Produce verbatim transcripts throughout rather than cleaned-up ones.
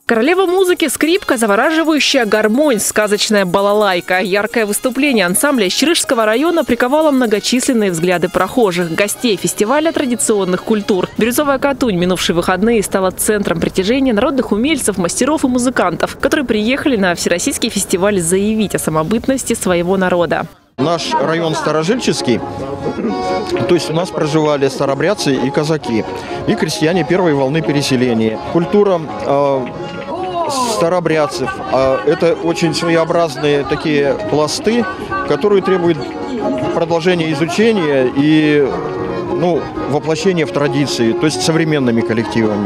Королева музыки, скрипка, завораживающая гармонь, сказочная балалайка. Яркое выступление ансамбля из Чирышского района приковало многочисленные взгляды прохожих, гостей фестиваля традиционных культур. Бирюзовая Катунь минувшие выходные стала центром притяжения народных умельцев, мастеров и музыкантов, которые приехали на Всероссийский фестиваль заявить о самобытности своего народа. Наш район Старожильческий, то есть у нас проживали старобрядцы и казаки, и крестьяне первой волны переселения. Культура э, старобрядцев э, – это очень своеобразные такие пласты, которые требуют продолжения изучения и ну, воплощения в традиции, то есть современными коллективами.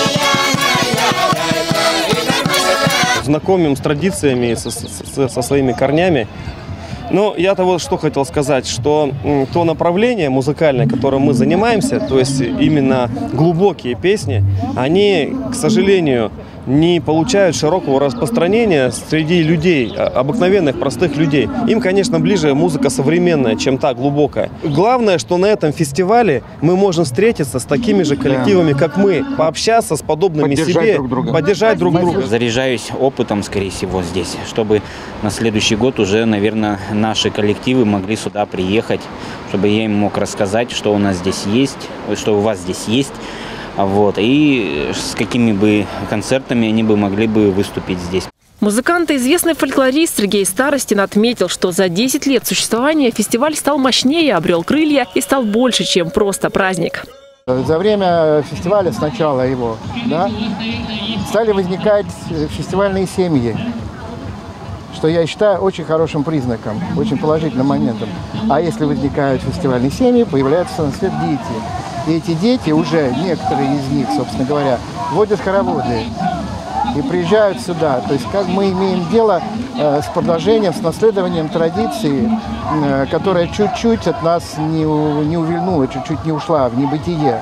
Знакомим с традициями, со, со, со своими корнями. Но я-то вот что хотел сказать, что то направление музыкальное, которым мы занимаемся, то есть именно глубокие песни, они, к сожалению, не получают широкого распространения среди людей, обыкновенных, простых людей. Им, конечно, ближе музыка современная, чем та глубокая. Главное, что на этом фестивале мы можем встретиться с такими же коллективами, как мы, пообщаться с подобными поддержать себе, друг друга. поддержать друг друга. Заряжаюсь опытом, скорее всего, здесь, чтобы на следующий год уже, наверное, наши коллективы могли сюда приехать, чтобы я им мог рассказать, что у нас здесь есть, что у вас здесь есть. Вот, и с какими бы концертами они бы могли бы выступить здесь. Музыкант и известный фольклорист Сергей Старостин отметил, что за десять лет существования фестиваль стал мощнее, обрел крылья и стал больше, чем просто праздник. За время фестиваля, с начала его, да, стали возникать фестивальные семьи, что я считаю очень хорошим признаком, очень положительным моментом. А если возникают фестивальные семьи, появляются на свет дети. И эти дети, уже некоторые из них, собственно говоря, водят хороводы и приезжают сюда. То есть как мы имеем дело э, с продолжением, с наследованием традиции, э, которая чуть-чуть от нас не, не увильнула, чуть-чуть не ушла в небытие.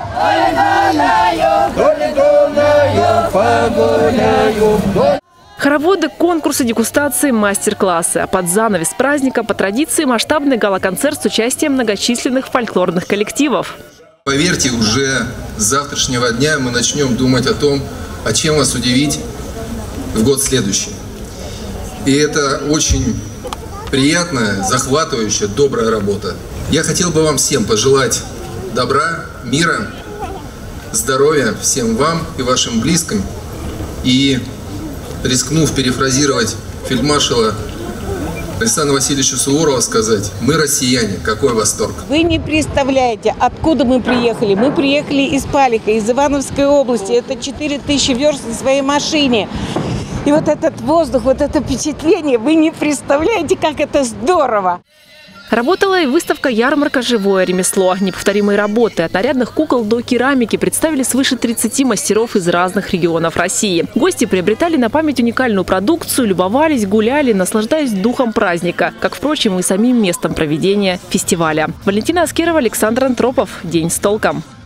Хороводы, конкурсы, дегустации, мастер-классы. А под занавес праздника по традиции масштабный гала-концерт с участием многочисленных фольклорных коллективов. Поверьте, уже с завтрашнего дня мы начнем думать о том, о чем вас удивить в год следующий. И это очень приятная, захватывающая, добрая работа. Я хотел бы вам всем пожелать добра, мира, здоровья всем вам и вашим близким. И, рискнув перефразировать фельдмаршала Александра Васильевича Суворова, сказать: мы россияне, какой восторг. Вы не представляете, откуда мы приехали. Мы приехали из Палиха, из Ивановской области. Это четыре тысячи верст на своей машине. И вот этот воздух, вот это впечатление, вы не представляете, как это здорово. Работала и выставка «Ярмарка. Живое ремесло». Неповторимые работы от нарядных кукол до керамики представили свыше тридцати мастеров из разных регионов России. Гости приобретали на память уникальную продукцию, любовались, гуляли, наслаждаясь духом праздника, как, впрочем, и самим местом проведения фестиваля. Валентина Аскерова, Александр Антропов. День с толком.